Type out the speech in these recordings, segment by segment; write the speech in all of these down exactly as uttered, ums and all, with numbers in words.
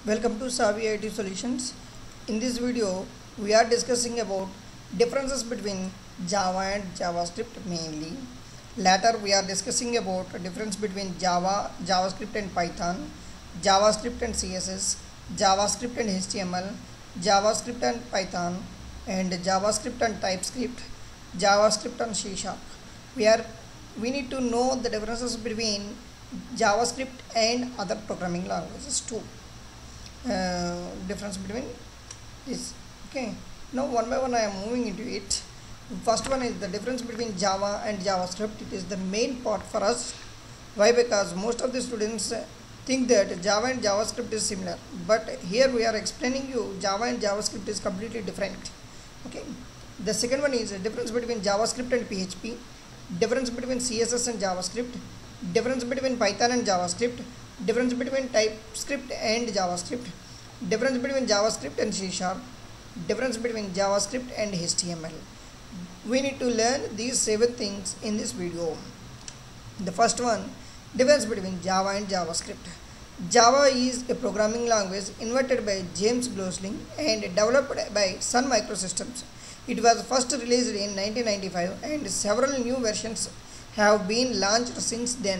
Welcome to Savvy I T Solutions. In this video, we are discussing about differences between Java and JavaScript mainly. Later, we are discussing about difference between Java, JavaScript and Python, JavaScript and C S S, JavaScript and H T M L, JavaScript and Python, and JavaScript and TypeScript, JavaScript and C Sharp. We are we need to know the differences between JavaScript and other programming languages too. Uh, difference between this. Okay, now one by one I am moving into it. First one is the difference between Java and JavaScript. It is the main part for us. Why? Because most of the students uh, think that Java and JavaScript is similar, but here we are explaining you Java and JavaScript is completely different. Okay, the second one is the difference between JavaScript and P H P, difference between C S S and JavaScript, difference between Python and JavaScript, difference between TypeScript and JavaScript, difference between JavaScript and C Sharp, difference between JavaScript and H T M L. We need to learn these seven things in this video. The first one, difference between Java and JavaScript. Java is a programming language invented by James Gosling and developed by Sun Microsystems. It was first released in nineteen ninety-five and several new versions have been launched since then.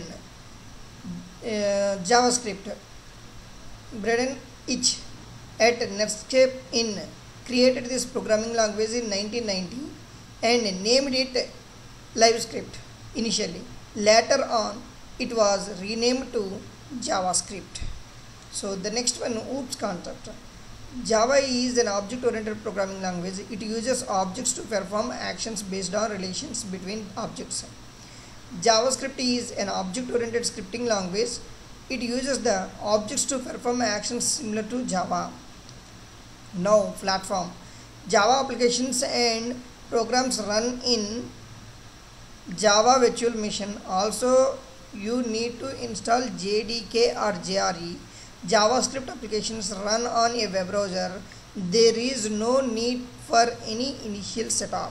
Uh, JavaScript, Braden Itch at Netscape in created this programming language in nineteen ninety and named it LiveScript initially. Later on, it was renamed to JavaScript. So the next one, OOPS concept. Java is an object-oriented programming language. It uses objects to perform actions based on relations between objects. JavaScript is an object-oriented scripting language. It uses the objects to perform actions similar to Java. Now, platform. Java applications and programs run in Java Virtual Machine. Also, you need to install J D K or J R E. JavaScript applications run on a web browser. There is no need for any initial setup.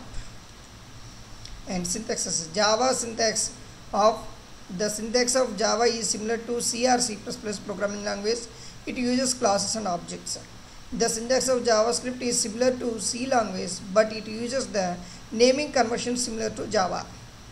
And syntaxes. Java syntax of the syntax of Java is similar to C or C plus plus programming language. It uses classes and objects. The syntax of JavaScript is similar to C language, but it uses the naming convention similar to Java.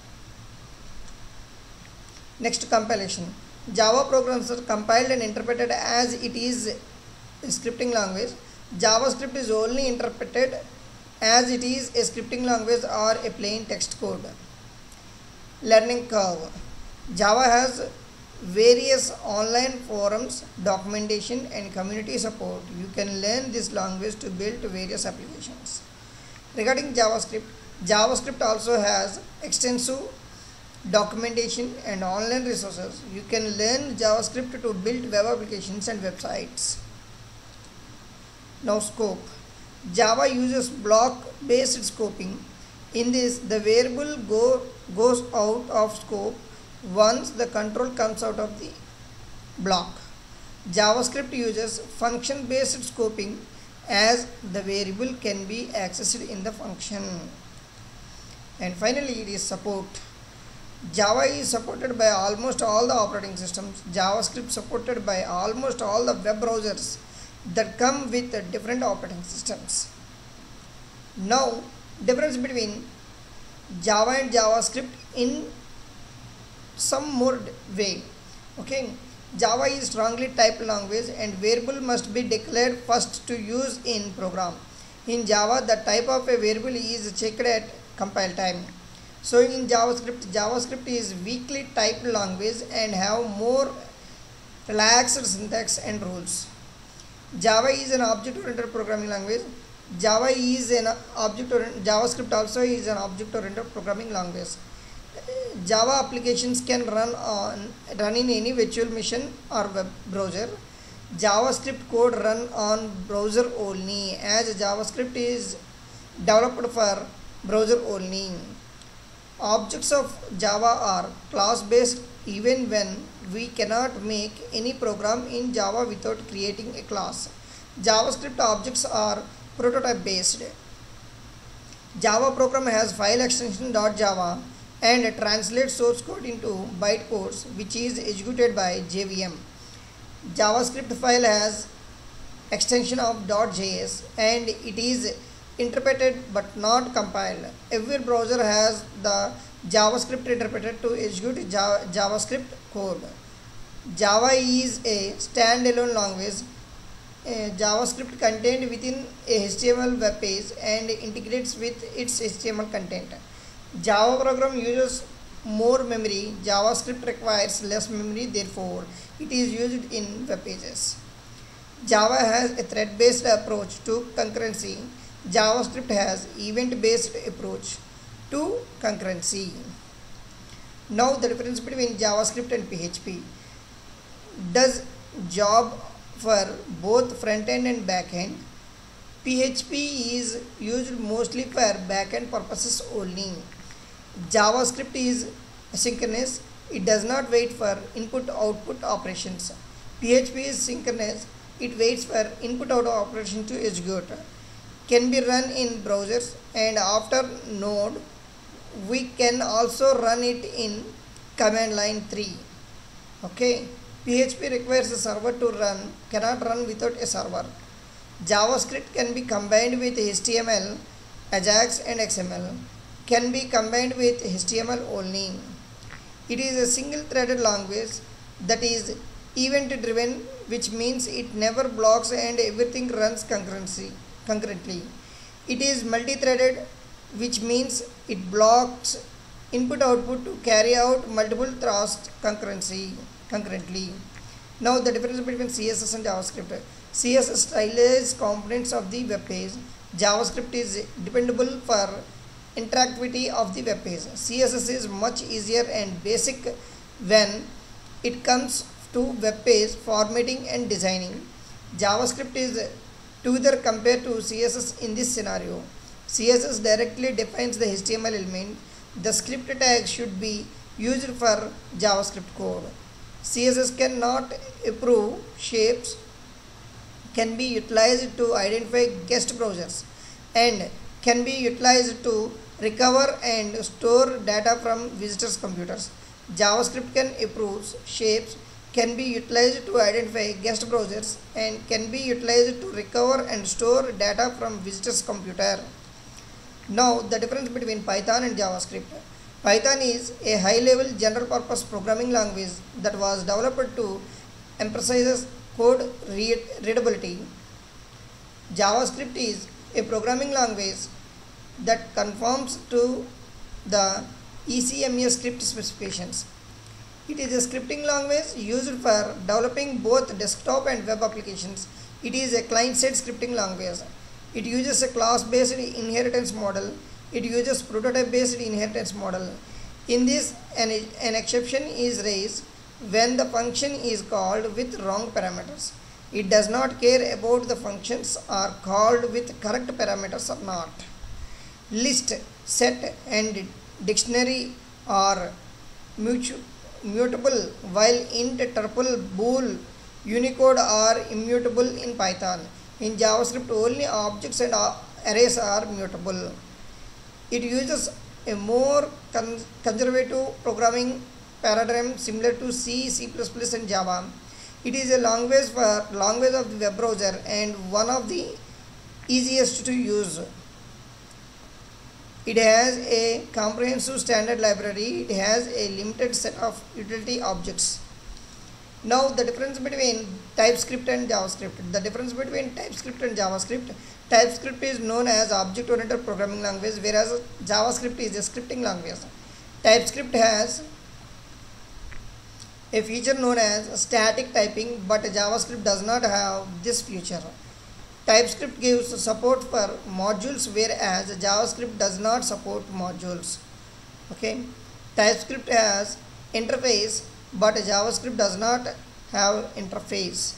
Next, compilation. Java programs are compiled and interpreted as it is a scripting language. JavaScript is only interpreted as it is a scripting language or a plain text code. Learning curve. Java has various online forums, documentation and community support. You can learn this language to build various applications. Regarding JavaScript, JavaScript also has extensive documentation and online resources. You can learn JavaScript to build web applications and websites. Now, scope. Java uses block-based scoping. In this, the variable go, goes out of scope once the control comes out of the block. JavaScript uses function-based scoping as the variable can be accessed in the function. And finally, it is support. Java is supported by almost all the operating systems. JavaScript supported by almost all the web browsers that come with different operating systems. Now, difference between Java and JavaScript in some more way. Okay, Java is strongly typed language and variable must be declared first to use in program. In Java, the type of a variable is checked at compile time. So in JavaScript, JavaScript is weakly typed language and have more relaxed syntax and rules. Java is an object-oriented programming language. Java is an object-oriented. JavaScript also is an object-oriented programming language. Java applications can run on run in any virtual machine or web browser. JavaScript code run on browser only, as JavaScript is developed for browser only. Objects of Java are class-based even when we cannot make any program in Java without creating a class. JavaScript objects are prototype-based. Java program has file extension .java and translates source code into bytecodes, which is executed by J V M. JavaScript file has extension of .js, and it is interpreted but not compiled. Every browser has the JavaScript interpreter to execute JavaScript code. Java is a standalone language. Uh, JavaScript contained within a H T M L web page and integrates with its H T M L content. Java program uses more memory. JavaScript requires less memory, therefore it is used in web pages. Java has a thread-based approach to concurrency. JavaScript has event-based approach to concurrency. Now the difference between JavaScript and P H P. Does job for both front end and back end. P H P is used mostly for back end purposes only. JavaScript is asynchronous. It does not wait for input output operations. P H P is synchronous. It waits for input out operation to execute. Can be run in browsers, and after Node we can also run it in command line three. Okay. P H P requires a server to run, cannot run without a server. JavaScript can be combined with H T M L, Ajax and X M L. Can be combined with H T M L only. It is a single threaded language that is event driven, which means it never blocks and everything runs concurrency, concurrently. It is multi-threaded, which means it blocks input output to carry out multiple tasks concurrency. concurrently. Now the difference between C S S and JavaScript. C S S stylized components of the web page. JavaScript is dependable for interactivity of the web page. C S S is much easier and basic when it comes to web page formatting and designing. JavaScript is together compared to C S S in this scenario. C S S directly defines the H T M L element. The script tag should be used for JavaScript code. C S S cannot approve shapes, can be utilized to identify guest browsers, and can be utilized to recover and store data from visitors' computers. JavaScript can approve shapes, can be utilized to identify guest browsers, and can be utilized to recover and store data from visitors' computer. Now the difference between Python and JavaScript. Python is a high-level general-purpose programming language that was developed to emphasize code read readability. JavaScript is a programming language that conforms to the E C M A script specifications. It is a scripting language used for developing both desktop and web applications. It is a client-side scripting language. It uses a class-based inheritance model. It uses prototype-based inheritance model. In this, an, an exception is raised when the function is called with wrong parameters. It does not care about the functions are called with correct parameters or not. List, set, and dictionary are mutable, while int, tuple, bool, Unicode are immutable in Python. In JavaScript, only objects and arrays are mutable. It uses a more con conservative programming paradigm similar to C, C plus plus, and Java. It is a language for language of the web browser and one of the easiest to use. It has a comprehensive standard library. It has a limited set of utility objects. Now the difference between TypeScript and JavaScript. The difference between TypeScript and JavaScript. TypeScript is known as object-oriented programming language, whereas JavaScript is a scripting language. TypeScript has a feature known as static typing, but JavaScript does not have this feature. TypeScript gives support for modules, whereas JavaScript does not support modules. Okay, TypeScript has interface, but JavaScript does not have interface.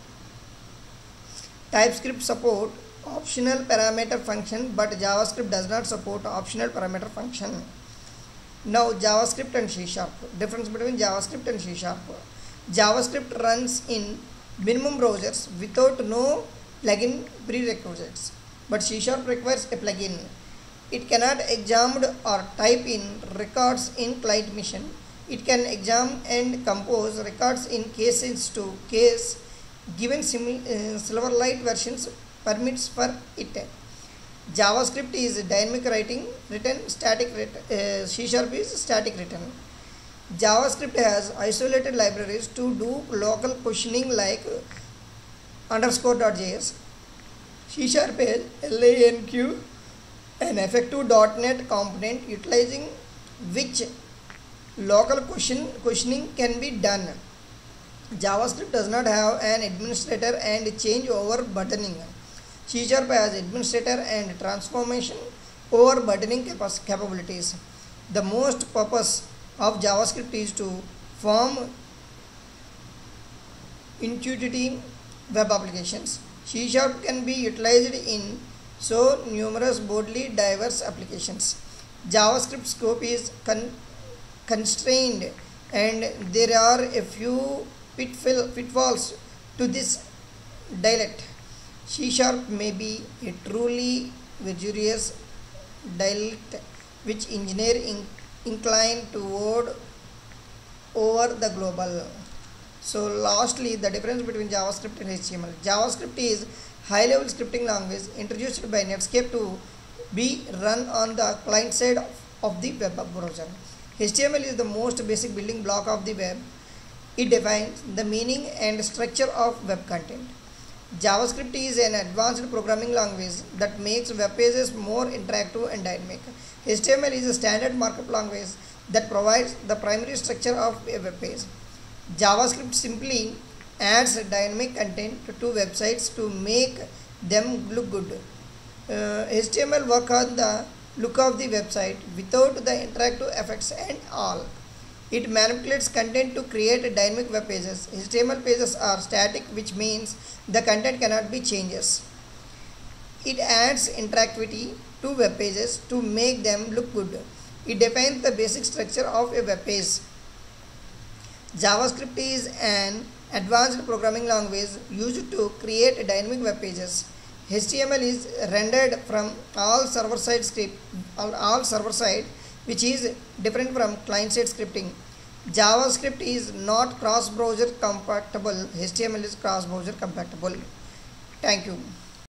TypeScript support optional parameter function, but JavaScript does not support optional parameter function. Now JavaScript and C Sharp. Difference between JavaScript and C Sharp. JavaScript runs in minimum browsers without no plugin prerequisites, but C Sharp requires a plugin. It cannot examine or type in records in client machine. It can examine and compose records in case sensitive, case given sim- uh, Silverlight versions permits for it. JavaScript is dynamic writing written, static written, uh, C Sharp is static written. JavaScript has isolated libraries to do local questioning like underscore.js. C Sharp has LANQ, an effective dot net component utilizing which local question, questioning can be done. JavaScript does not have an administrator and changeover buttoning. C Sharp has administrator and transformation over buttoning capabilities. The most purpose of JavaScript is to form intuitive web applications. C Sharp can be utilized in so numerous broadly diverse applications. JavaScript scope is con- constrained and there are a few pitfall, pitfalls to this dialect. C Sharp may be a truly vigorous dialect which engineers incline toward over the global. So lastly, the difference between JavaScript and H T M L. JavaScript is high-level scripting language introduced by Netscape to be run on the client side of the web browser. H T M L is the most basic building block of the web. It defines the meaning and structure of web content. JavaScript is an advanced programming language that makes web pages more interactive and dynamic. H T M L is a standard markup language that provides the primary structure of a web page. JavaScript simply adds dynamic content to websites to make them look good. Uh, H T M L works on the look of the website without the interactive effects and all. It manipulates content to create dynamic web pages. H T M L pages are static, which means the content cannot be changed. It adds interactivity to web pages to make them look good. It defines the basic structure of a web page. JavaScript is an advanced programming language used to create dynamic web pages. H T M L is rendered from all server-side script, all, all server-side, which is different from client-side scripting. JavaScript is not cross-browser compatible. H T M L is cross-browser compatible. Thank you.